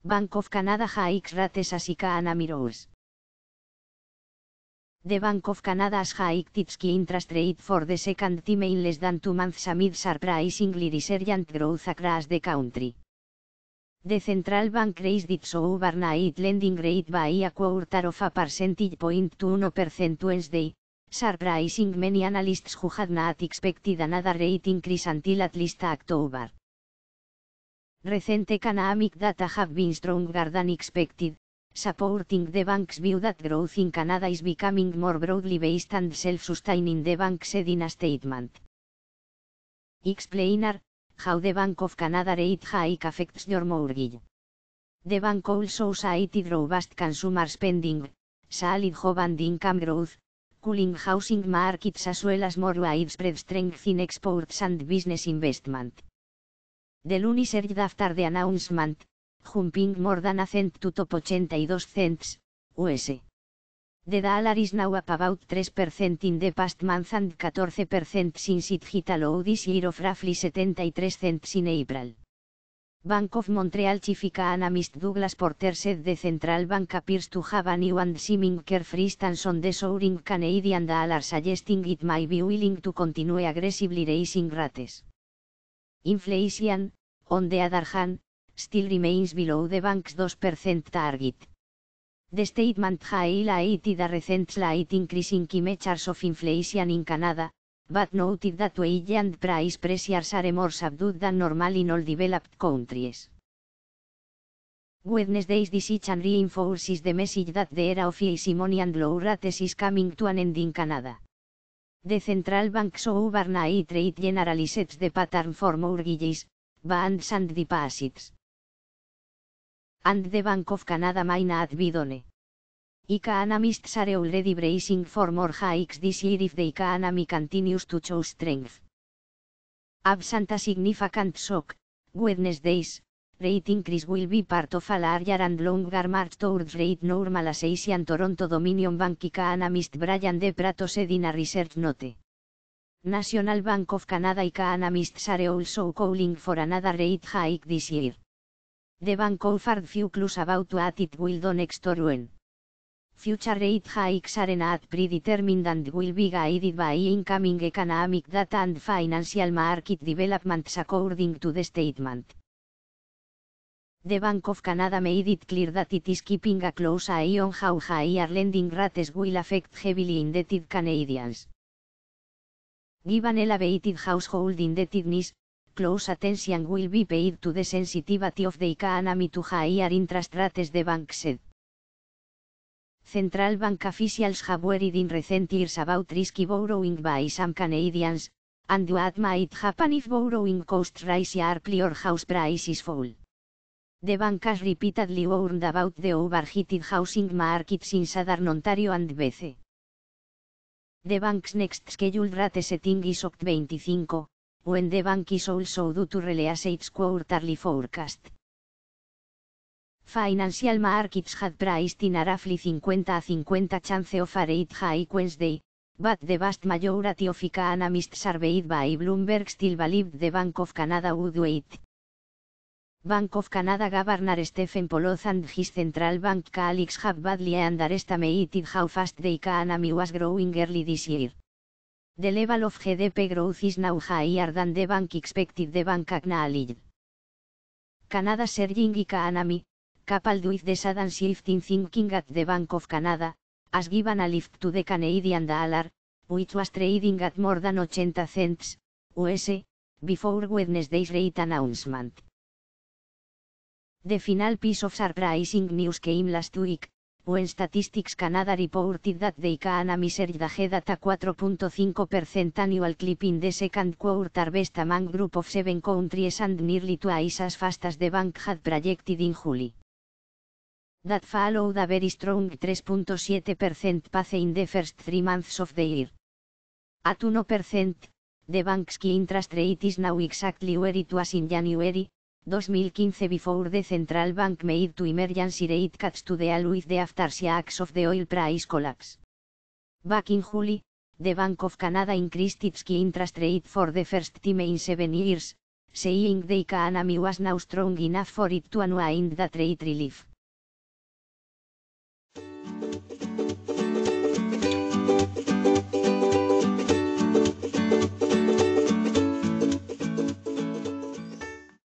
Bank of Canada hikes rates as economy grows. The Bank of Canada has hiked its key interest rate for the second time in less than 2 months amid surprisingly resilient growth across the country. The central bank raised its overnight lending rate by a quarter of a percentage point to 1% Wednesday, surprising many analysts who had not expected another rate increase until at least October. Recent economic data have been stronger than expected, supporting the bank's view that growth in Canada is becoming more broadly based and self-sustaining, the bank said in a statement. Explainer, how the Bank of Canada rate hike affects your mortgage. The bank also cited robust consumer spending, solid job and income growth, cooling housing markets as well as more widespread strength in exports and business investment. The loonie surged after the announcement, jumping more than a cent to top 82 cents, US. The dollar is now up about 3% in the past month and 14% since it hit a low this year of roughly 73 cents in April. Bank of Montreal chief economist Douglas Porter said the central bank appears to have a new and seeming carefree stance on the soaring Canadian dollar, suggesting it might be willing to continue aggressively raising rates. Inflation, on the other hand, still remains below the bank's 2% target. The statement highlighted a recent slight increase in key measures of inflation in Canada, but noted that wage and price pressures are more subdued than normal in all developed countries. Wednesday's decision reinforces the message that the era of easy and low rates is coming to an end in Canada. The central bank's overnight rate generally sets the pattern for mortgages, bonds and deposits. And the Bank of Canada may not be done. Economists are already bracing for more hikes this year if the economy continues to show strength. Absent a significant shock, Wednesday's rate increase will be part of a larger and longer march towards rate normalization, Toronto Dominion Bank economist Brian De Prato said in a research note. National Bank of Canada economists are also calling for another rate hike this year. The bank offered few clues about what it will do next or when. Future rate hikes are not predetermined and will be guided by incoming economic data and financial market developments, according to the statement. The Bank of Canada made it clear that it is keeping a close eye on how higher lending rates will affect heavily indebted Canadians. Given elevated household indebtedness, close attention will be paid to the sensitivity of the economy to higher interest rates, the bank said. Central bank officials have worried in recent years about risky borrowing by some Canadians, and what might happen if borrowing costs rise sharply or house prices fall. The bank has repeatedly warned about the overheated housing markets in Southern Ontario and BC. The bank's next scheduled rate setting is October 25, when the bank is also due to release its quarterly forecast. Financial markets had priced in a roughly 50-50 chance of a rate hike Wednesday, but the vast majority of economists surveyed by Bloomberg still believed the Bank of Canada would wait. Bank of Canada Governor Stephen Poloz and his central bank colleagues have badly underestimated how fast the economy was growing early this year. The level of GDP growth is now higher than the bank expected, the bank acknowledged. Canada's surging economy, coupled with the sudden shift in thinking at the Bank of Canada, has given a lift to the Canadian dollar, which was trading at more than 80 cents, US, before Wednesday's rate announcement. The final piece of surprising news came last week, when Statistics Canada reported that the economy surged ahead at a 4.5% annual clip in the second quarter, best among group of 7 countries and nearly twice as fast as the bank had projected in July. That followed a very strong 3.7% pace in the first 3 months of the year. At 1%, the bank's key interest rate is now exactly where it was in January 2015 before the central bank made 2 emergency rate cuts to deal with the aftershocks of the oil price collapse. Back in July, the Bank of Canada increased its key interest rate for the first time in 7 years, saying the economy was now strong enough for it to unwind that rate relief.